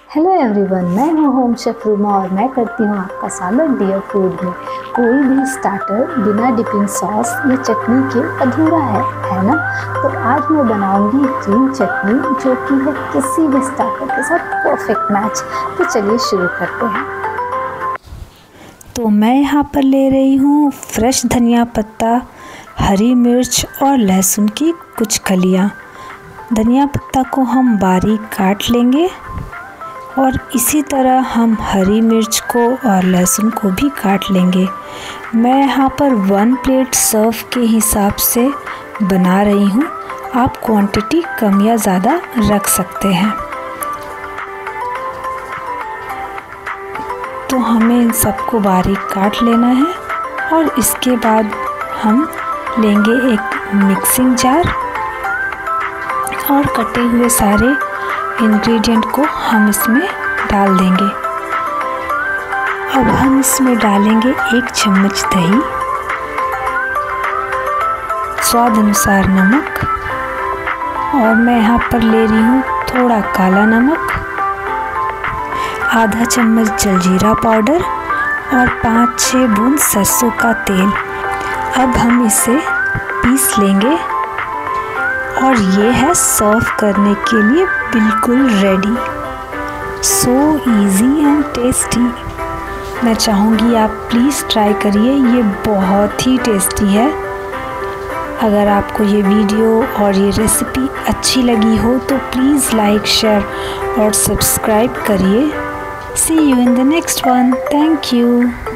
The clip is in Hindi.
हेलो एवरीवन, मैं हूँ होम शेफ रूमा और मैं करती हूँ आपका स्वागत डियर फूड में। कोई भी स्टार्टर बिना डिपिंग सॉस या चटनी के अधूरा है ना। तो आज मैं बनाऊंगी ग्रीन चटनी जो कि है किसी भी स्टार्टर के साथ परफेक्ट मैच। तो चलिए शुरू करते हैं। तो मैं यहाँ पर ले रही हूँ फ्रेश धनिया पत्ता, हरी मिर्च और लहसुन की कुछ कलियाँ। धनिया पत्ता को हम बारीक काट लेंगे और इसी तरह हम हरी मिर्च को और लहसुन को भी काट लेंगे। मैं यहाँ पर 1 प्लेट सर्व के हिसाब से बना रही हूँ। आप क्वांटिटी कम या ज़्यादा रख सकते हैं। तो हमें इन सबको बारीक काट लेना है और इसके बाद हम लेंगे एक मिक्सिंग जार और कटे हुए सारे इंग्रेडिएंट को हम इसमें डाल देंगे। अब हम इसमें डालेंगे 1 चम्मच दही, स्वाद अनुसार नमक और मैं यहाँ पर ले रही हूँ थोड़ा काला नमक, आधा चम्मच जलजीरा पाउडर और 5-6 बूंद सरसों का तेल। अब हम इसे पीस लेंगे और ये है सर्व करने के लिए बिल्कुल ready. So easy and tasty. मैं चाहूँगी आप प्लीज़ ट्राई करिए, ये बहुत ही टेस्टी है। अगर आपको ये वीडियो और ये रेसिपी अच्छी लगी हो तो प्लीज़ लाइक, शेयर और सब्सक्राइब करिए। See you in the next one. Thank you.